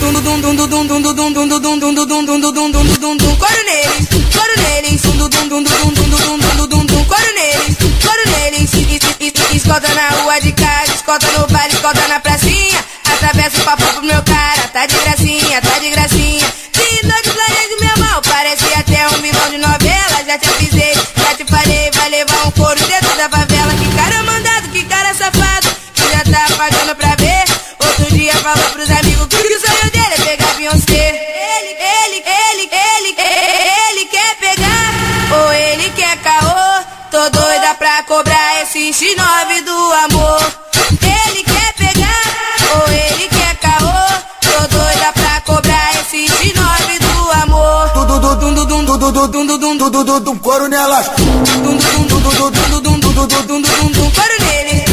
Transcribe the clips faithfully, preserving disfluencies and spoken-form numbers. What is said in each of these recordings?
neles, coro neles, coro neles, coro neles. Escolta na rua de casa, escolta no baile, escolta na pracinha. Atravessa o papo pro meu cara, tá de gracinha, tá de gracinha. De noite planejo meu mal, parece até um vilão de novela. Já te avisei, já te falei, vai levar um couro dentro da favela. Que cara mandado, que cara safado, que já tá pagando pra ver. Outro dia falou pros amigos que o sonho dele é pegar Beyoncé. Ele, ele, ele, ele, ele quer pegar, ou ele quer caô. Tô doida pra cobrar esse X nove do amor. Ele quer pegar, ou ele quer caô. Tô doida pra cobrar esse X nove do amor. Dum dum dum dum dum dum dum dum dum dum dum dum dum coro nelas. Dum dum dum dum dum dum dum dum dum dum dum dum dum coro nele.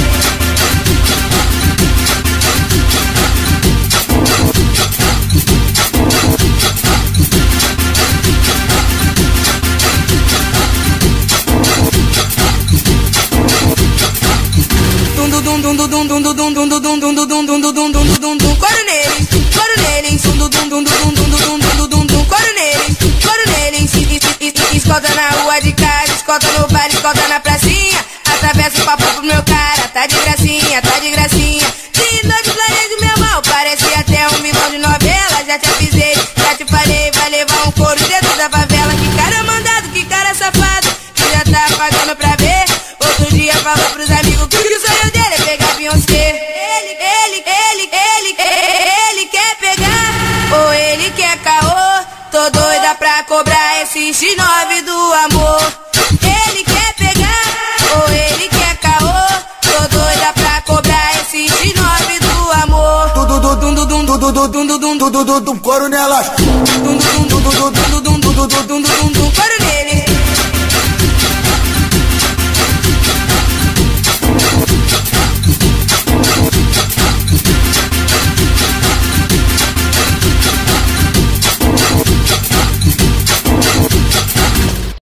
Dum dum dum dum dum dum dum dum dum dum dum dum dum dum dum dum dum dum dum coro neles, coro neles. Dum dum dum dum dum dum dum dum dum dum dum coro neles, coro neles. Escolta na rua de casa, escolta no baile, escolta na pracinha. Atravessa o papo pro meu cara, tá de gracinha, tá de gracinha. De noite planejo meu mal, parece até um vilão de novela. Já te avisei, já te falei, vai levar um couro dentro da favela. Que cara mandado, que cara safado, que já tá pagando pra ver. Outro dia falou pros amigos que o sonho dele é pegar Beyoncé. Ele, ele, ele, ele, ele quer pegar, ou ele quer caô. Tô doida pra cobrar esse X nove do amor. Ele quer pegar, ou ele quer caô. Tô doida pra cobrar esse X nove do amor. Dum dum dum dum dum dum dum dum dum dum dum dum coro nelas. Dum dum dum dum dum dum dum dum dum dum dum coro